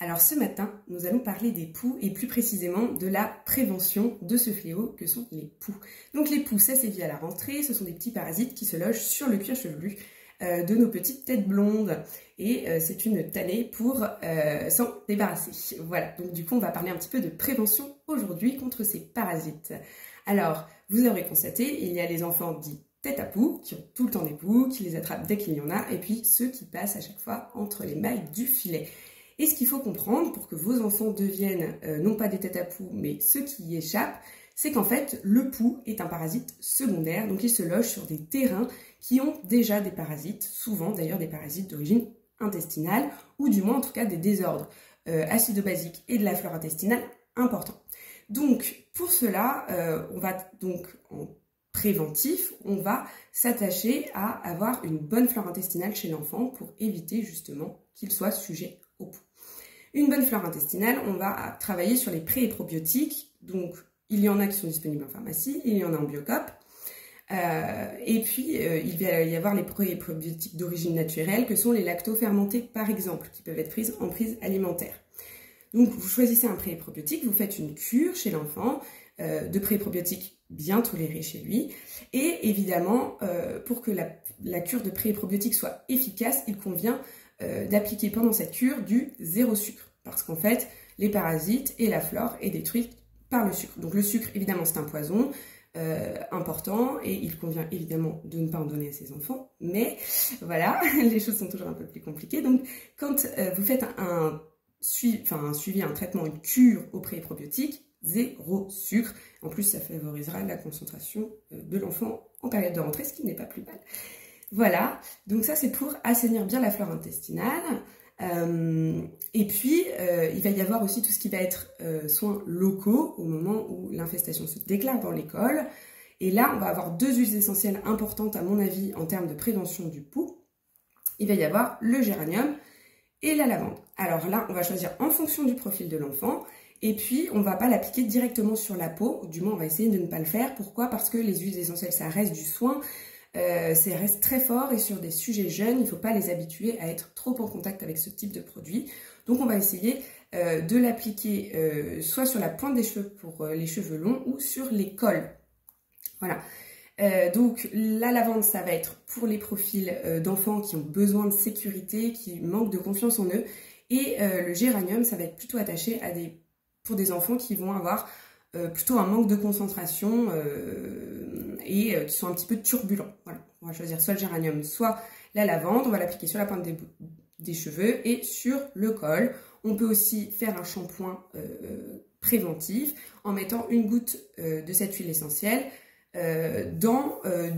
Alors ce matin, nous allons parler des poux et plus précisément de la prévention de ce fléau que sont les poux. Donc les poux, ça sévit à la rentrée, ce sont des petits parasites qui se logent sur le cuir chevelu de nos petites têtes blondes et c'est une tannée pour s'en débarrasser. Voilà, donc du coup on va parler un petit peu de prévention aujourd'hui contre ces parasites. Alors, vous aurez constaté, il y a les enfants dits tête à poux, qui ont tout le temps des poux, qui les attrapent dès qu'il y en a, et puis ceux qui passent à chaque fois entre les mailles du filet. Et ce qu'il faut comprendre pour que vos enfants deviennent non pas des têtes à poux, mais ceux qui y échappent, c'est qu'en fait, le poux est un parasite secondaire, donc il se loge sur des terrains qui ont déjà des parasites, souvent d'ailleurs des parasites d'origine intestinale, ou du moins en tout cas des désordres acido-basiques et de la flore intestinale importants. Donc pour cela, on va donc en préventif, on va s'attacher à avoir une bonne flore intestinale chez l'enfant pour éviter justement qu'il soit sujet au poux. Une bonne flore intestinale, on va travailler sur les pré et probiotiques, donc il y en a qui sont disponibles en pharmacie, il y en a en Biocoop, et puis il va y avoir les pré et probiotiques d'origine naturelle que sont les lactofermentés par exemple, qui peuvent être prises en prise alimentaire. Donc vous choisissez un pré et probiotique, vous faites une cure chez l'enfant de pré et probiotiques bien tolérés chez lui, et évidemment pour que la cure de pré et probiotiques soit efficace, il convient d'appliquer pendant cette cure du zéro sucre, parce qu'en fait les parasites et la flore est détruite par le sucre. Donc le sucre évidemment c'est un poison important et il convient évidemment de ne pas en donner à ses enfants, mais voilà, les choses sont toujours un peu plus compliquées. Donc quand vous faites un suivi, un traitement, une cure au pré et probiotique, zéro sucre. En plus, ça favorisera la concentration de l'enfant en période de rentrée, ce qui n'est pas plus mal. Voilà, donc ça c'est pour assainir bien la flore intestinale. Et puis, il va y avoir aussi tout ce qui va être soins locaux au moment où l'infestation se déclare dans l'école. Et là, on va avoir deux huiles essentielles importantes à mon avis en termes de prévention du poux. Il va y avoir le géranium et la lavande. Alors là, on va choisir en fonction du profil de l'enfant. Et puis, on ne va pas l'appliquer directement sur la peau, du moins on va essayer de ne pas le faire. Pourquoi? Parce que les huiles essentielles, ça reste du soin, ça reste très fort et sur des sujets jeunes, il ne faut pas les habituer à être trop en contact avec ce type de produit. Donc on va essayer de l'appliquer soit sur la pointe des cheveux pour les cheveux longs ou sur les cols. Voilà. Donc la lavande, ça va être pour les profils d'enfants qui ont besoin de sécurité, qui manquent de confiance en eux. Et le géranium, ça va être plutôt attaché à pour des enfants qui vont avoir plutôt un manque de concentration et qui sont un petit peu turbulents. Voilà. On va choisir soit le géranium, soit la lavande. On va l'appliquer sur la pointe des cheveux et sur le col. On peut aussi faire un shampoing préventif en mettant une goutte de cette huile essentielle dans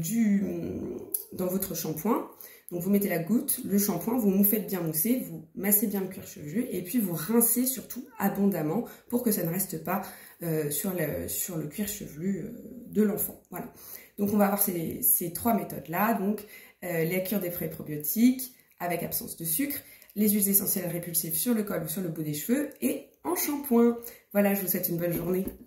votre shampoing. Donc vous mettez la goutte, le shampoing, vous faites bien mousser, vous massez bien le cuir chevelu et puis vous rincez surtout abondamment pour que ça ne reste pas sur le cuir chevelu de l'enfant. Voilà. Donc on va avoir ces trois méthodes-là, donc la cure des pré probiotiques avec absence de sucre, les huiles essentielles répulsives sur le col ou sur le bout des cheveux et en shampoing. Voilà, je vous souhaite une bonne journée.